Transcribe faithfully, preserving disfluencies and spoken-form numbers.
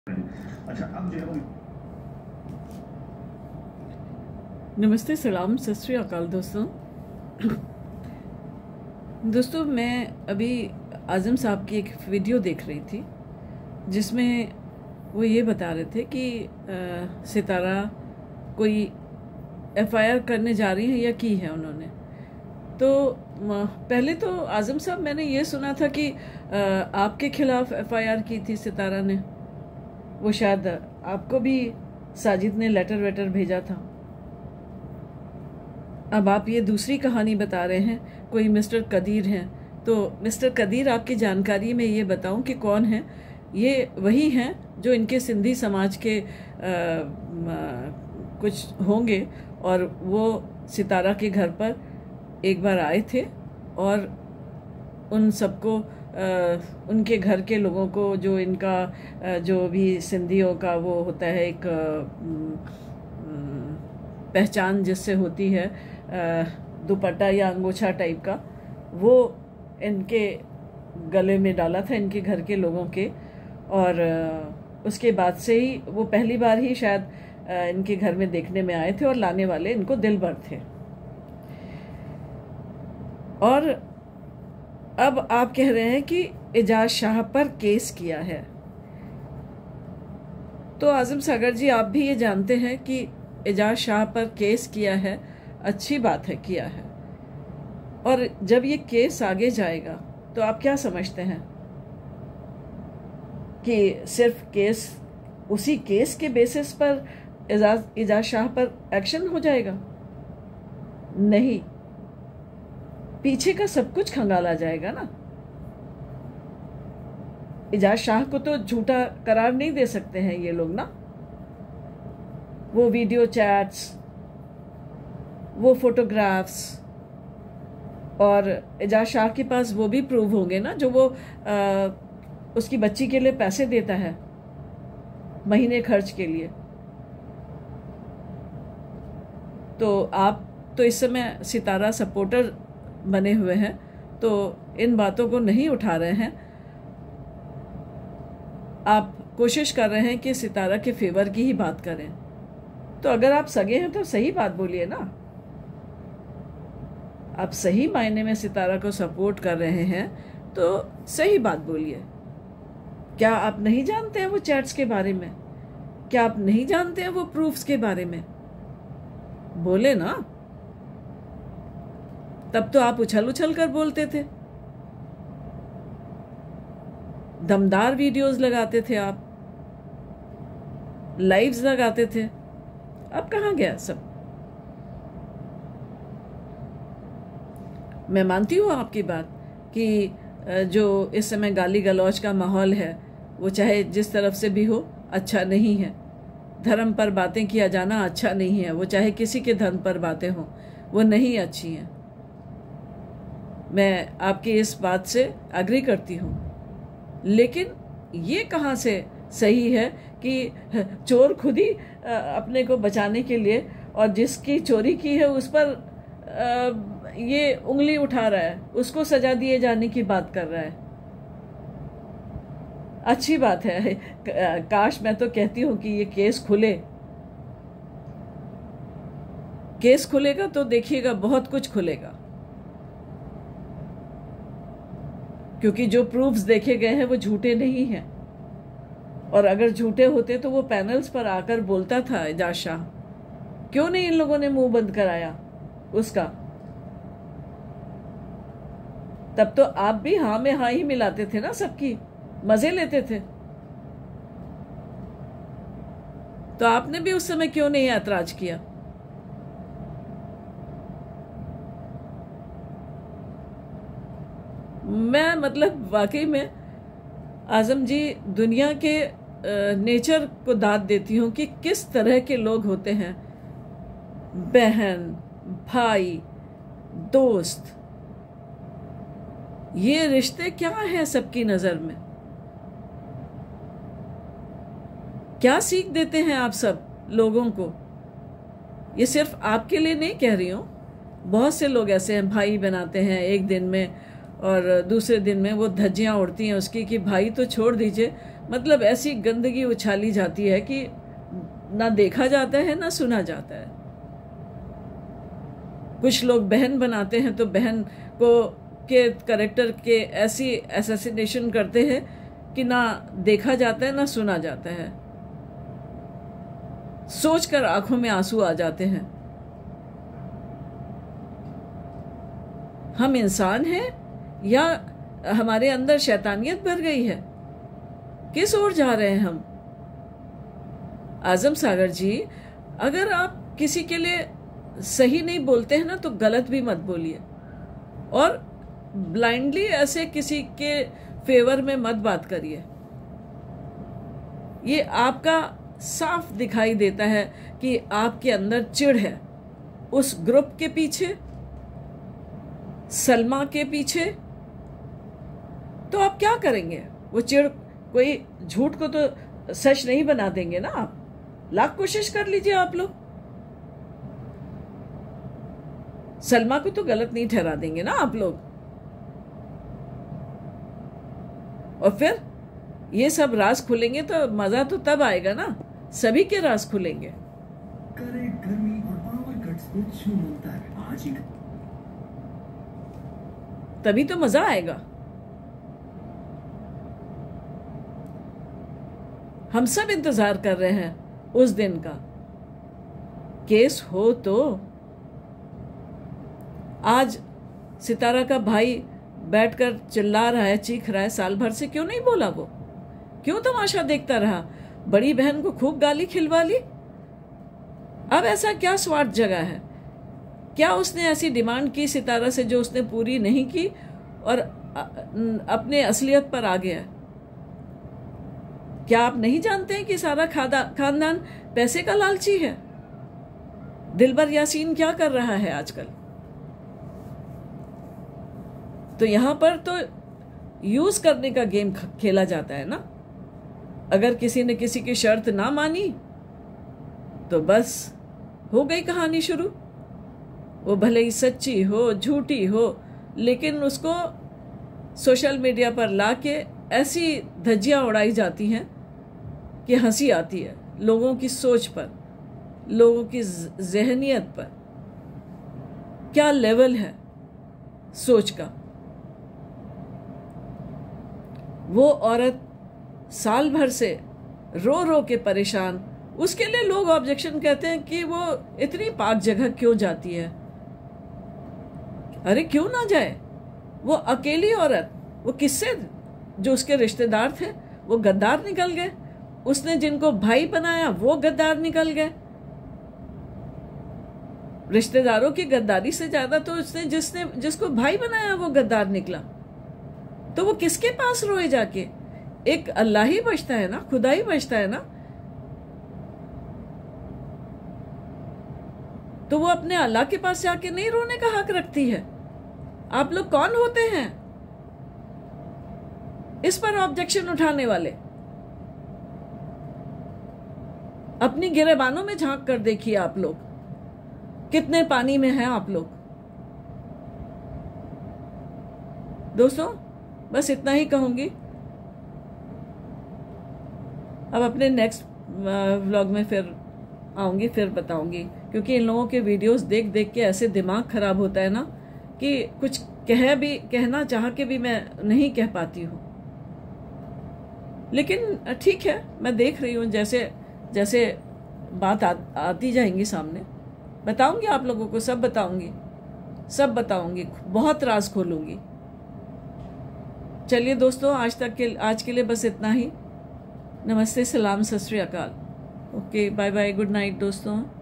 अच्छा अब जो है वो नमस्ते, सलाम, सत श्री अकाल दोस्तों। दोस्तों, मैं अभी आज़म साहब की एक वीडियो देख रही थी जिसमें वो ये बता रहे थे कि आ, सितारा कोई एफ आई आर करने जा रही है या की है उन्होंने। तो म, पहले तो आज़म साहब, मैंने ये सुना था कि आ, आपके खिलाफ एफ आई आर की थी सितारा ने। वो शायद आपको भी साजिद ने लेटर वेटर भेजा था। अब आप ये दूसरी कहानी बता रहे हैं, कोई मिस्टर कदीर हैं। तो मिस्टर कदीर, आपकी जानकारी में ये बताऊं कि कौन है? ये वही हैं जो इनके सिंधी समाज के आ, कुछ होंगे, और वो सितारा के घर पर एक बार आए थे और उन सबको, उनके घर के लोगों को, जो इनका आ, जो भी सिंधियों का वो होता है एक आ, पहचान जिससे होती है, दुपट्टा या अंगोछा टाइप का, वो इनके गले में डाला था इनके घर के लोगों के। और उसके बाद से ही वो पहली बार ही शायद इनके घर में देखने में आए थे, और लाने वाले इनको दिलबर थे। और अब आप कह रहे हैं कि एजाज शाह पर केस किया है। तो आज़म सागर जी, आप भी ये जानते हैं कि एजाज शाह पर केस किया है, अच्छी बात है, किया है। और जब ये केस आगे जाएगा तो आप क्या समझते हैं कि सिर्फ केस, उसी केस के बेसिस पर एजाज एजाज शाह पर एक्शन हो जाएगा? नहीं, पीछे का सब कुछ खंगाला जाएगा ना। एजाज शाह को तो झूठा करार नहीं दे सकते हैं ये लोग ना। वो वीडियो चैट्स, वो फोटोग्राफ्स, और एजाज शाह के पास वो भी प्रूव होंगे ना, जो वो आ, उसकी बच्ची के लिए पैसे देता है महीने खर्च के लिए। तो आप तो इस समय सितारा सपोर्टर बने हुए हैं, तो इन बातों को नहीं उठा रहे हैं। आप कोशिश कर रहे हैं कि सितारा के फेवर की ही बात करें। तो अगर आप सगे हैं तो सही बात बोलिए ना। आप सही मायने में सितारा को सपोर्ट कर रहे हैं तो सही बात बोलिए। क्या आप नहीं जानते हैं वो चैट्स के बारे में? क्या आप नहीं जानते हैं वो प्रूफ्स के बारे में? बोले ना। तब तो आप उछल उछल कर बोलते थे, दमदार वीडियोस लगाते थे, आप लाइव्स लगाते थे। अब कहाँ गया सब? मैं मानती हूँ आपकी बात कि जो इस समय गाली गलौज का माहौल है, वो चाहे जिस तरफ से भी हो, अच्छा नहीं है। धर्म पर बातें किया जाना अच्छा नहीं है। वो चाहे किसी के धर्म पर बातें हों, वो नहीं अच्छी हैं। मैं आपकी इस बात से एग्री करती हूँ, लेकिन ये कहाँ से सही है कि चोर खुद ही अपने को बचाने के लिए, और जिसकी चोरी की है उस पर ये उंगली उठा रहा है, उसको सजा दिए जाने की बात कर रहा है। अच्छी बात है। काश, मैं तो कहती हूँ कि ये केस खुले। केस खुलेगा तो देखिएगा बहुत कुछ खुलेगा, क्योंकि जो प्रूफ्स देखे गए हैं वो झूठे नहीं हैं। और अगर झूठे होते तो वो पैनल्स पर आकर बोलता था एजाज शाह। क्यों नहीं इन लोगों ने मुंह बंद कराया उसका? तब तो आप भी हाँ में हाँ ही मिलाते थे ना, सबकी मजे लेते थे। तो आपने भी उस समय क्यों नहीं ऐतराज किया? मैं मतलब वाकई में आज़म जी, दुनिया के नेचर को दाद देती हूँ कि किस तरह के लोग होते हैं। बहन, भाई, दोस्त, ये रिश्ते क्या हैं सबकी नजर में? क्या सीख देते हैं आप सब लोगों को? ये सिर्फ आपके लिए नहीं कह रही हूँ, बहुत से लोग ऐसे हैं, भाई बनाते हैं एक दिन में, और दूसरे दिन में वो धज्जियाँ उड़ती हैं उसकी कि भाई तो छोड़ दीजिए, मतलब ऐसी गंदगी उछाली जाती है कि ना देखा जाता है ना सुना जाता है। कुछ लोग बहन बनाते हैं तो बहन को के करेक्टर के ऐसी असैसिनेशन करते हैं कि ना देखा जाता है ना सुना जाता है। सोचकर आंखों में आंसू आ जाते हैं। हम इंसान हैं या हमारे अंदर शैतानियत भर गई है? किस ओर जा रहे हैं हम? आजम सागर जी, अगर आप किसी के लिए सही नहीं बोलते हैं ना तो गलत भी मत बोलिए, और ब्लाइंडली ऐसे किसी के फेवर में मत बात करिए। ये आपका साफ दिखाई देता है कि आपके अंदर चिढ़ है उस ग्रुप के पीछे, सलमा के पीछे। तो आप क्या करेंगे? वो चिढ़, कोई झूठ को तो सच नहीं बना देंगे ना आप। लाख कोशिश कर लीजिए आप लोग, सलमा को तो गलत नहीं ठहरा देंगे ना आप लोग। और फिर ये सब राज खुलेंगे तो मजा तो तब आएगा ना, सभी के राज खुलेंगे। करे गर्मी और पावर कट्स में क्यों मिलता है आज ही, तभी तो मजा आएगा। हम सब इंतजार कर रहे हैं उस दिन का। केस हो तो आज सितारा का भाई बैठकर चिल्ला रहा है, चीख रहा है, साल भर से क्यों नहीं बोला? वो क्यों तमाशा देखता रहा? बड़ी बहन को खूब गाली खिलवा ली। अब ऐसा क्या स्वार्थ जगा है? क्या उसने ऐसी डिमांड की सितारा से जो उसने पूरी नहीं की और अपने असलियत पर आ गया? क्या आप नहीं जानते हैं कि सारा खानदान पैसे का लालची है? दिलबर यासीन क्या कर रहा है आजकल? तो यहां पर तो यूज करने का गेम खेला जाता है ना। अगर किसी ने किसी की शर्त ना मानी तो बस हो गई कहानी शुरू। वो भले ही सच्ची हो झूठी हो, लेकिन उसको सोशल मीडिया पर लाके ऐसी धज्जियां उड़ाई जाती हैं कि हंसी आती है लोगों की सोच पर, लोगों की ज़हनियत पर। क्या लेवल है सोच का। वो औरत साल भर से रो रो के परेशान, उसके लिए लोग ऑब्जेक्शन कहते हैं कि वो इतनी पाक जगह क्यों जाती है। अरे क्यों ना जाए? वो अकेली औरत, वो किससे, जो उसके रिश्तेदार थे वो गद्दार निकल गए। उसने जिनको भाई बनाया वो गद्दार निकल गए। रिश्तेदारों की गद्दारी से ज्यादा तो उसने जिसने जिसको भाई बनाया वो गद्दार निकला। तो वो किसके पास रोए जाके? एक अल्लाह ही बचता है ना, खुदा ही बचता है ना। तो वो अपने अल्लाह के पास जाके नहीं रोने का हक रखती है? आप लोग कौन होते हैं इस पर ऑब्जेक्शन उठाने वाले? अपनी गिरेबानों में झांक कर देखिए आप लोग, कितने पानी में हैं आप लोग। दोस्तों बस इतना ही कहूंगी। अब अपने नेक्स्ट व्लॉग में फिर आऊंगी, फिर बताऊंगी, क्योंकि इन लोगों के वीडियोस देख देख के ऐसे दिमाग खराब होता है ना कि कुछ कह भी कहना चाह के भी मैं नहीं कह पाती हूँ। लेकिन ठीक है, मैं देख रही हूँ जैसे जैसे बात आ, आती जाएंगी सामने, बताऊंगी आप लोगों को, सब बताऊंगी, सब बताऊंगी, बहुत राज खोलूंगी। चलिए दोस्तों, आज तक के आज के लिए बस इतना ही। नमस्ते, सलाम, सत श्री अकाल। Okay, bye bye, good night दोस्तों।